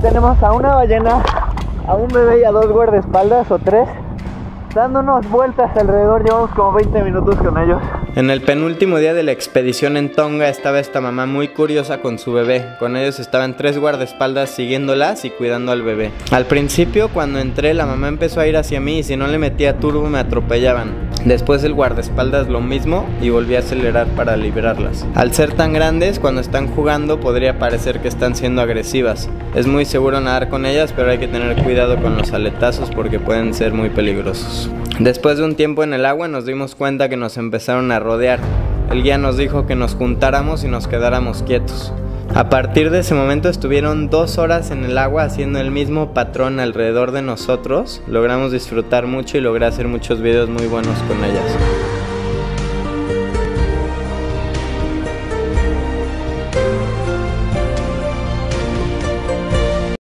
Tenemos a una ballena, a un bebé y a 2 guardaespaldas o 3 dándonos vueltas alrededor. Llevamos como 20 minutos con ellos. En el penúltimo día de la expedición en Tonga estaba esta mamá muy curiosa con su bebé. Con ellos estaban 3 guardaespaldas siguiéndolas y cuidando al bebé. Al principio, cuando entré, la mamá empezó a ir hacia mí y si no le metía turbo me atropellaban. Después el guardaespaldas lo mismo y volví a acelerar para liberarlas. Al ser tan grandes, cuando están jugando podría parecer que están siendo agresivas. Es muy seguro nadar con ellas, pero hay que tener cuidado con los aletazos porque pueden ser muy peligrosos. Después de un tiempo en el agua nos dimos cuenta que nos empezaron a rodear. El guía nos dijo que nos juntáramos y nos quedáramos quietos. A partir de ese momento estuvieron 2 horas en el agua haciendo el mismo patrón alrededor de nosotros. Logramos disfrutar mucho y logré hacer muchos videos muy buenos con ellas.